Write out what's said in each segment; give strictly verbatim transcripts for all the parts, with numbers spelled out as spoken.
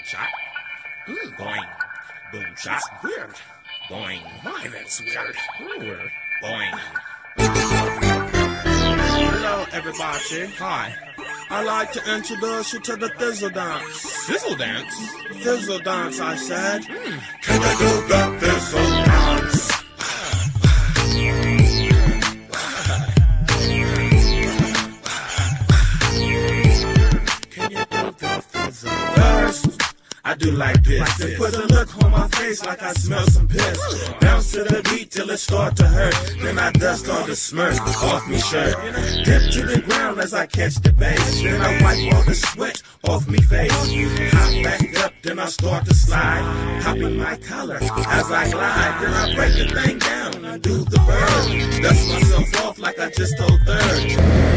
Shot. Mm. Boing. Boom. Shot. That's weird. Boing. Why, that's weird. Weird. Boing. Hello, everybody. Hi. I'd like to introduce you to the Thizzle Dance. Thizzle Dance? Thizzle Dance, I said. Mm. Can you do the Thizzle Dance? Can you do the Thizzle? First, I do like this. Like to put a look on my face like I smell some piss. Bounce to the beat till it start to hurt. Then I dust all the smirk off me shirt. Dip to the ground as I catch the bass. Then I wipe all the sweat off me face. Hop back up, then I start to slide. Popping my collar as I glide. Then I break the thing down and do the bird. Dust myself off like I just told third.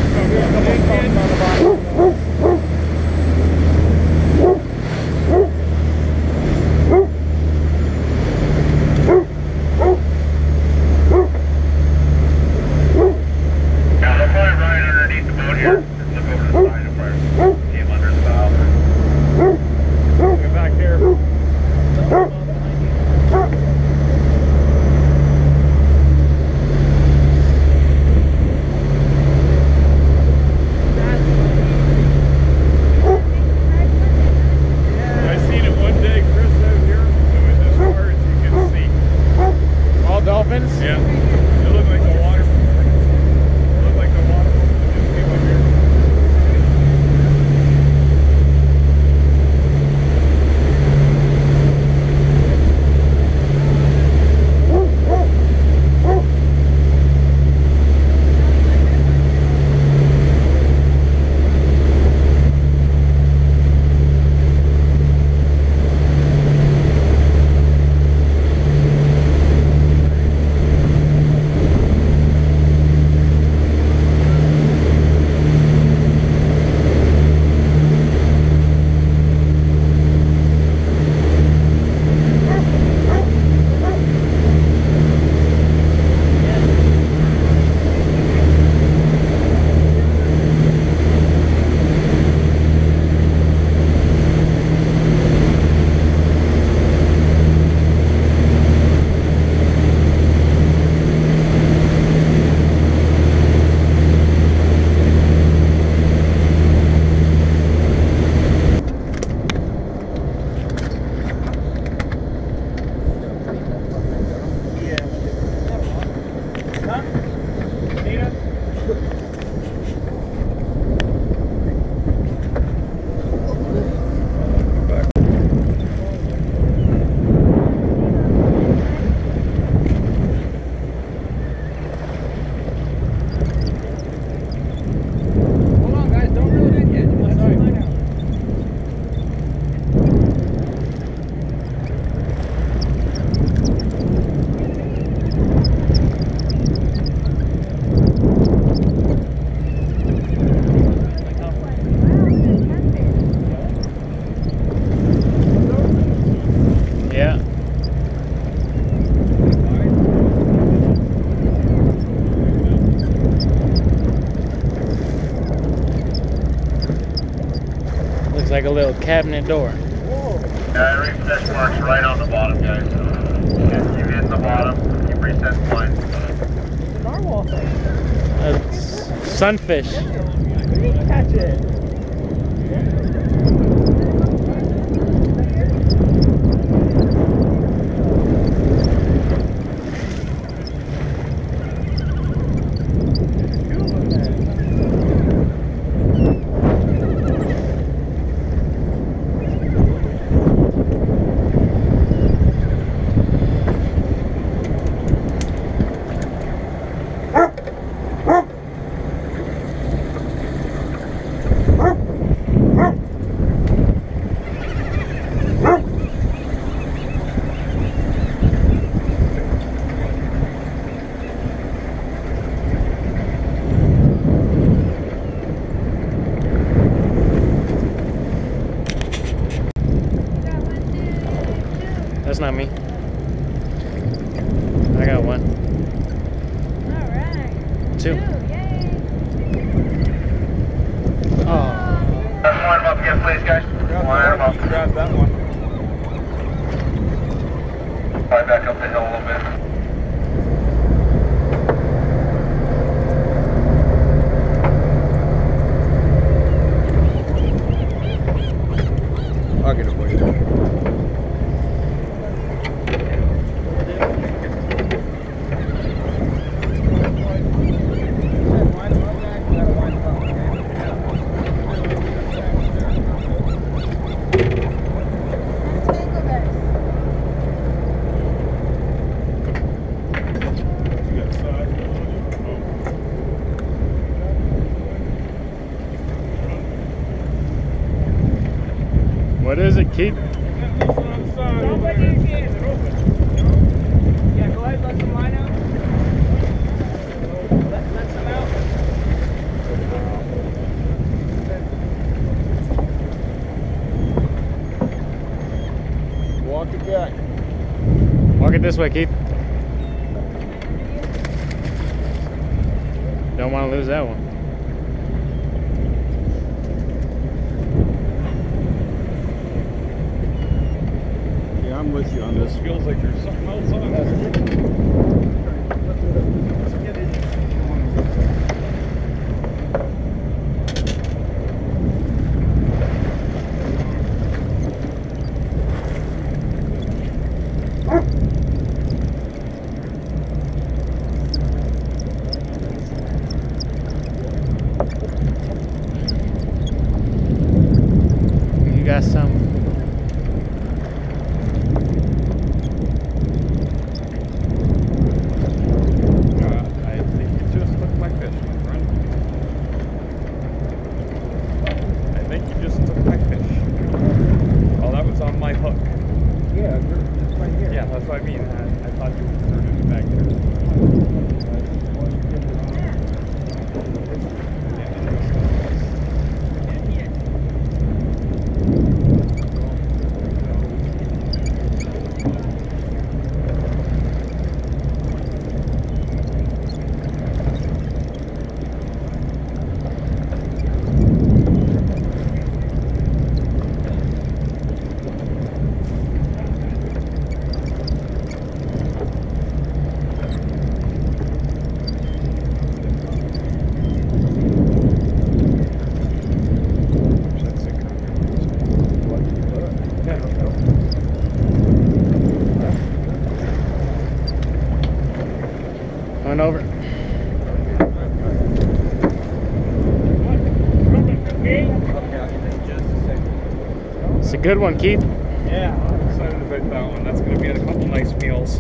Dolphins? Yeah. It looked like the water. It looked like the water just came up here. Like a little cabinet door. Yeah, reset marks right on the bottom, guys. If you hit the bottom, you reset the line. Narwhal thing. Uh, sunfish. Catch it. That's not me. I got one. Alright. Two. Yay. Oh. Line them up again, please, guys. Line them up. Grab that one. Slide back up the hill a little bit. I'll get it for you. What is it, Keith? Yeah, go ahead, let some line out. Let, let some out. Walk it back. Walk it this way, Keith. Don't want to lose that one. I'm with you on this. Feels like there's something else on it. You got some? Over. It's a good one, Keith. Yeah, I'm excited about that one. That's going to be a couple nice meals.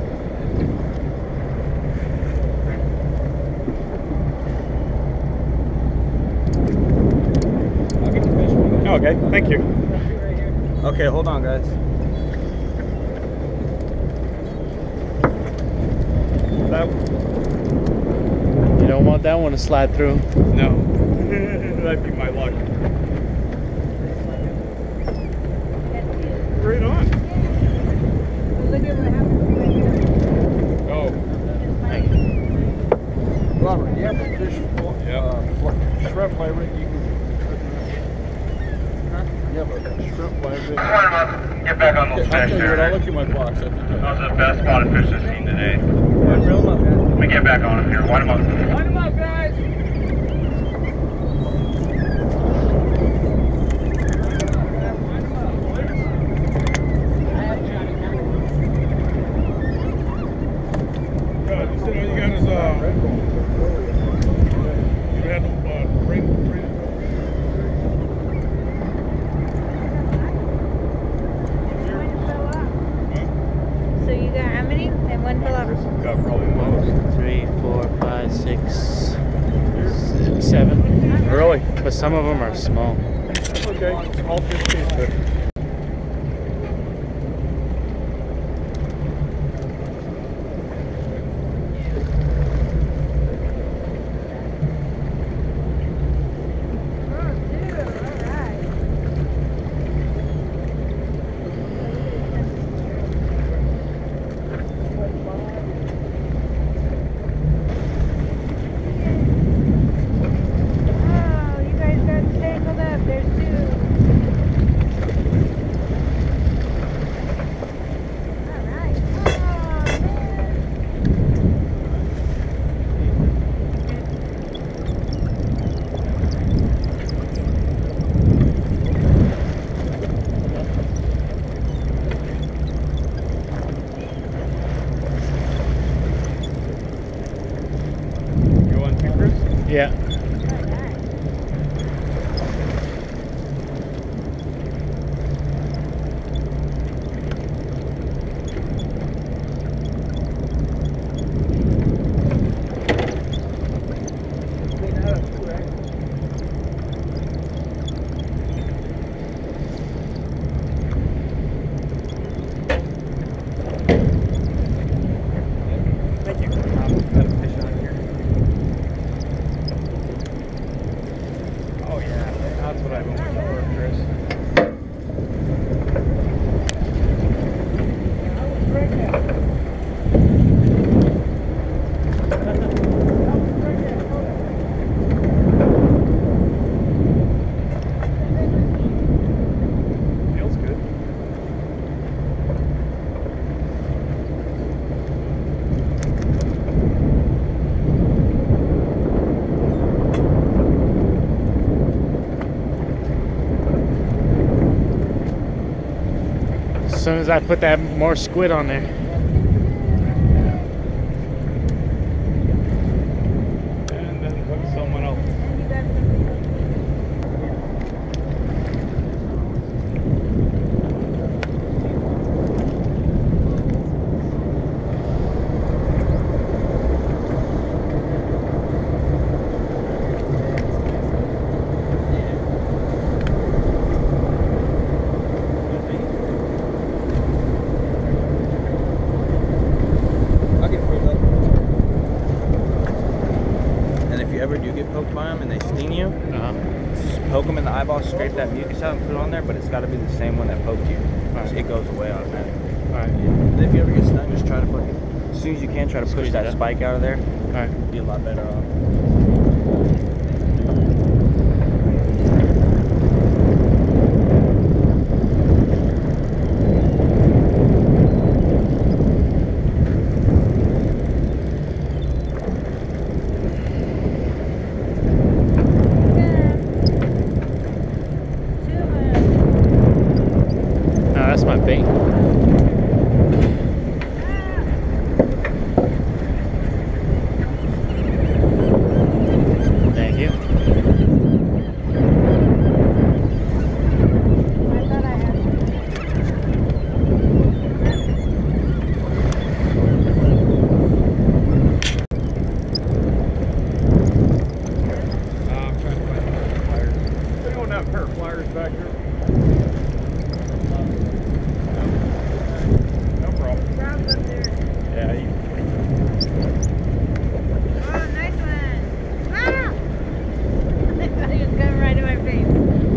I'll get the fish for you. Okay, thank you. Okay, hold on, guys. That, You don't want that one to slide through. no, that'd be my luck. Right on. Look at what happened Oh, Robert, you have a fish for, Yep. uh, for shrimp flavor. You can. You have a shrimp flavor. Line them up. Get back on those I'll back tell you what, I'll there. look at my box. I think I Those are the best spotted fish I've seen today. Reel them up, guys. Let me get back on them here. Line them up. Line them up, guys. God, you said all you got is, uh, you had no, uh, rain, rain. So you got how many? And one fell off. Got probably the most. Three, four, five, six, seven. Really? But some of them are small. Okay, small fish taste good. Oh, you guys got tangled up. There's two. soon as I put that more squid on there. And then hook someone else. And you got I'll get free though. And if you ever do get poked by them and they sting you, Uh-huh. just poke them in the eyeball, scrape that mucus out and put it on there, but it's got to be the same one that poked you. Alright. It goes away automatically. Alright. And if you ever get stung, just try to fucking, as soon as you can, try to push Squeeze it that up. spike out of there. Alright. Be a lot better off. Oh, that's my bait. Thank you. I thought I had Uh, I'm trying to find another pliers. Does anyone have a pair of pliers back here? No problem. Rob's up there. Yeah, you, Oh, nice one. Ah! I thought he was coming right in my face.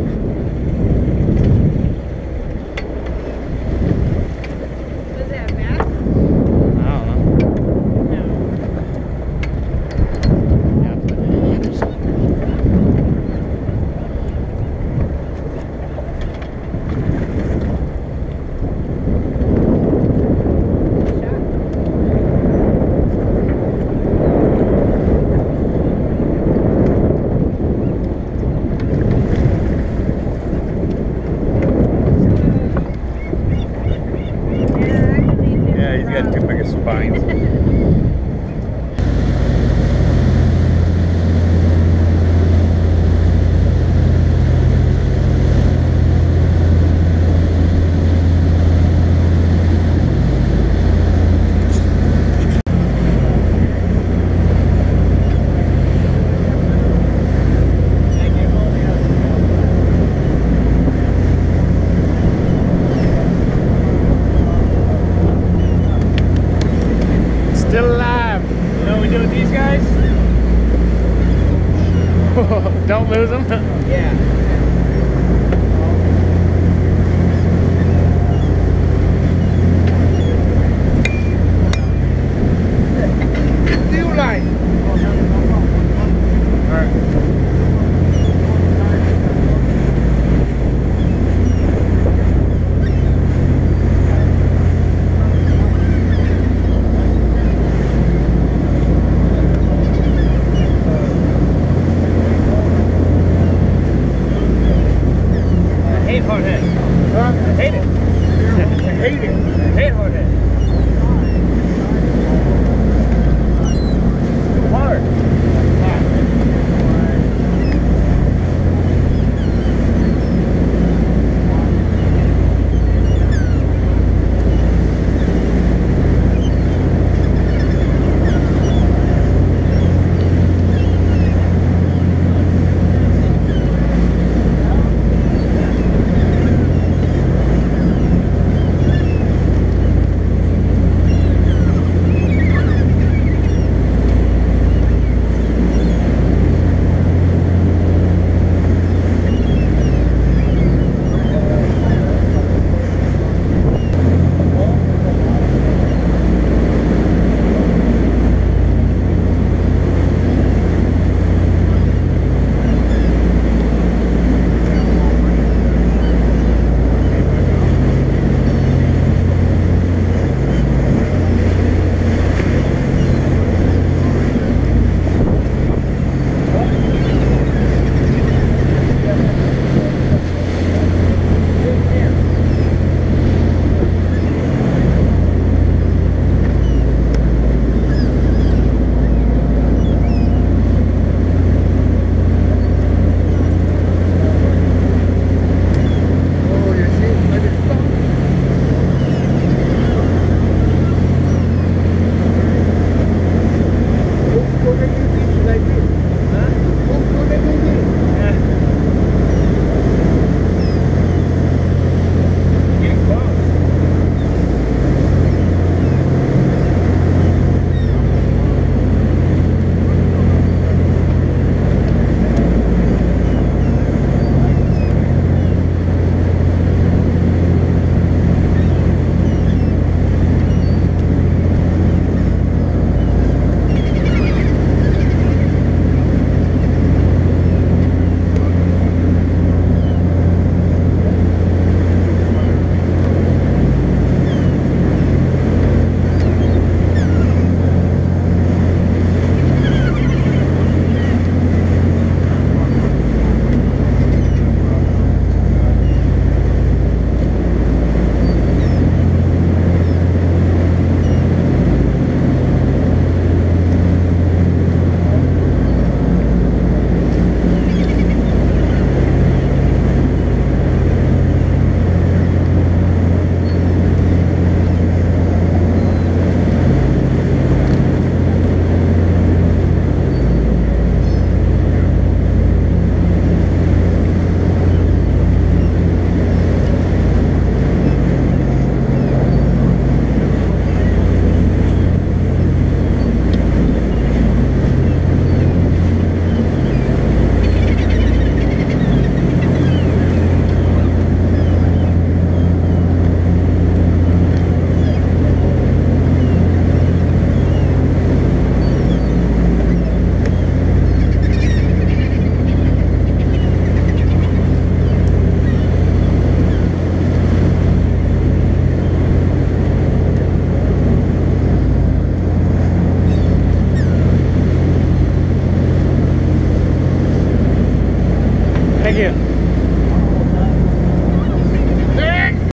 Was that a bass? I don't know. No. Yeah, I'll put it in here. yeah, he's got too big of spines. Still alive. You know what we do with these guys? Don't lose them. Yeah. Steel line. I hate hard head. Huh? I hate it. I hate it. I hate hard head.